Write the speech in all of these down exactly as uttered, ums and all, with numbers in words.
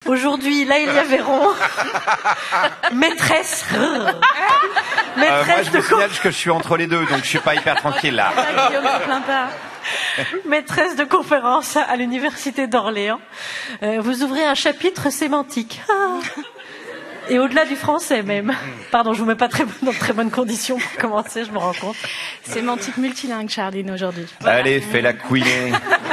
Aujourd'hui, Laëlia Véron, maîtresse. Euh, moi, je me signale que je suis entre les deux, donc je suis pas hyper tranquille là. Guillaume, te plains pas. Maîtresse de conférence à l'université d'Orléans. Euh, vous ouvrez un chapitre sémantique. Ah. Et au-delà du français même. Pardon, je vous mets pas très, dans de très bonnes conditions pour commencer, je me rends compte. Sémantique multilingue, Charline, aujourd'hui. Voilà. Allez, fais la couiner.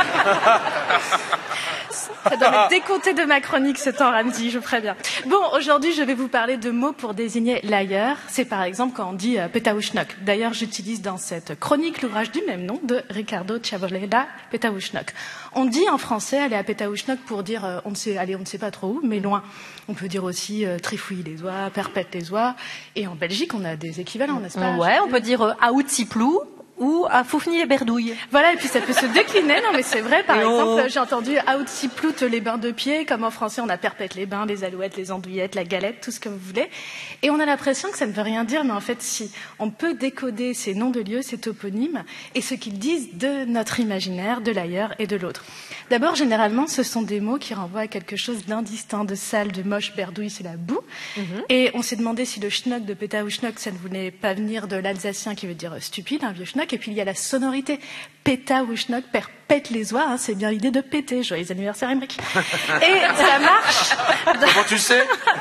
Ça doit me décompter de ma chronique ce temps, Ramzi, je ferai bien. Bon, aujourd'hui, je vais vous parler de mots pour désigner l'ailleurs. C'est par exemple quand on dit euh, Pétaouchnok. D'ailleurs, j'utilise dans cette chronique l'ouvrage du même nom de Ricardo Chavoleda, Pétaouchnok. On dit en français aller à Pétaouchnok pour dire euh, on ne sait, allez, on ne sait pas trop où, mais loin. On peut dire aussi euh, trifouiller les oies, perpète les oies. Et en Belgique, on a des équivalents, n'est-ce pas? Ouais, on peut dire euh, Aoutsiplou ou à Foufni et Berdouille. Voilà, et puis ça peut se décliner, non mais c'est vrai, par et exemple, oh. j'ai entendu Aoutsiplout les bains de pied, comme en français on a perpète les bains, les alouettes, les andouillettes, la galette, tout ce que vous voulez. Et on a l'impression que ça ne veut rien dire, mais en fait si. On peut décoder ces noms de lieux, ces toponymes, et ce qu'ils disent de notre imaginaire, de l'ailleurs et de l'autre. D'abord, généralement, ce sont des mots qui renvoient à quelque chose d'indistinct, de sale, de moche. Berdouille, c'est la boue. Mm-hmm. Et on s'est demandé si le schnock de Pétaouchnok, ça ne voulait pas venir de l'alsacien qui veut dire stupide, un vieux schnock. Et puis il y a la sonorité. Pétaouchnok, perpète les oies, hein, c'est bien l'idée de péter. Joyeux anniversaire, Émeric. Et ça marche. Comment tu sais?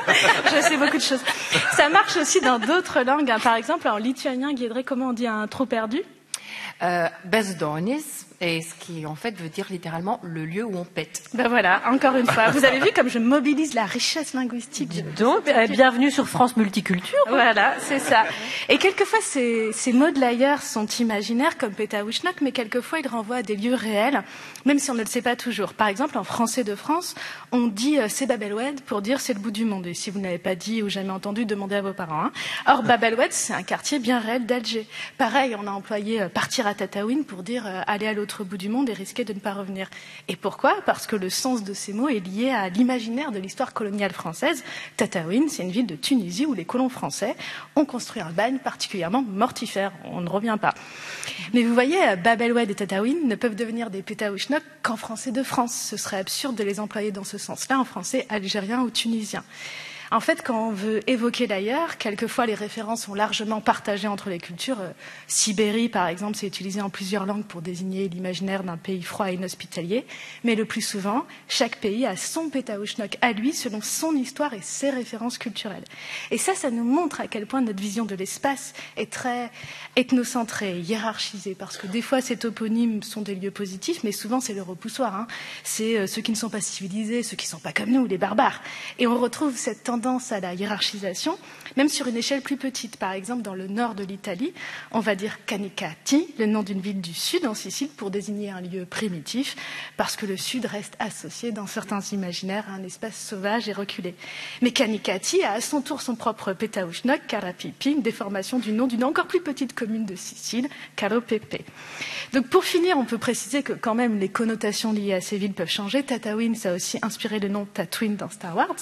Je sais beaucoup de choses. Ça marche aussi dans d'autres langues. Hein. Par exemple, en lituanien, Guédré, comment on dit un trou perdu? Euh, Bezdonis, et ce qui en fait veut dire littéralement le lieu où on pète. Ben voilà, encore une fois. Vous avez vu comme je mobilise la richesse linguistique. Dis donc, eh, bienvenue sur France Multiculture. Voilà, c'est ça. Et quelquefois, ces, ces mots de l'ailleurs sont imaginaires, comme Pétaouchnok, mais quelquefois, ils renvoient à des lieux réels, même si on ne le sait pas toujours. Par exemple, en français de France, on dit euh, c'est Babelwed pour dire c'est le bout du monde. Et si vous n'avez pas dit ou jamais entendu, demandez à vos parents. Hein. Or, Babelwed, c'est un quartier bien réel d'Alger. Pareil, on a employé euh, partir à Tataouine pour dire euh, aller à l'autre bout du monde et risquer de ne pas revenir. Et pourquoi? Parce que le sens de ces mots est lié à l'imaginaire de l'histoire coloniale française. Tataouine, c'est une ville de Tunisie où les colons français ont construit un bagne particulièrement mortifère. On ne revient pas. Mais vous voyez, Babelwed et Tataouine ne peuvent devenir des Pétaouchnok qu'en français de France. Ce serait absurde de les employer dans ce sens-là en français algérien ou tunisien. En fait, quand on veut évoquer l'ailleurs, quelquefois les références sont largement partagées entre les cultures. Euh, Sibérie, par exemple, c'est utilisé en plusieurs langues pour désigner l'imaginaire d'un pays froid et inhospitalier. Mais le plus souvent, chaque pays a son Pétaouchnok à lui, selon son histoire et ses références culturelles. Et ça, ça nous montre à quel point notre vision de l'espace est très ethnocentrée, hiérarchisée. Parce que des fois, ces toponymes sont des lieux positifs, mais souvent, c'est le repoussoir. Hein. C'est euh, ceux qui ne sont pas civilisés, ceux qui ne sont pas comme nous, les barbares. Et on retrouve cette tendance tendance à la hiérarchisation, même sur une échelle plus petite. Par exemple, dans le nord de l'Italie, on va dire Canicati, le nom d'une ville du sud en Sicile, pour désigner un lieu primitif, parce que le sud reste associé dans certains imaginaires à un espace sauvage et reculé. Mais Canicati a à son tour son propre Pétaouchnok, Carapipi, une déformation du nom d'une encore plus petite commune de Sicile, Caropepe. Donc pour finir, on peut préciser que quand même les connotations liées à ces villes peuvent changer. Tataouine, ça a aussi inspiré le nom Tatooine dans Star Wars.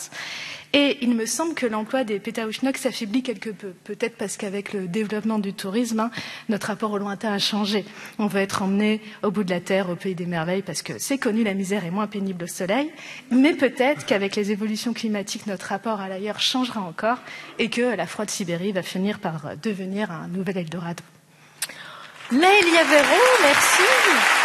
Et il me semble que l'emploi des Pétaouchnok s'affaiblit quelque peu. Peut-être parce qu'avec le développement du tourisme, hein, notre rapport au lointain a changé. On veut être emmené au bout de la terre, au pays des merveilles, parce que c'est connu, la misère est moins pénible au soleil. Mais peut-être qu'avec les évolutions climatiques, notre rapport à l'ailleurs changera encore et que la froide Sibérie va finir par devenir un nouvel Eldorado. Laëlia Véron, merci.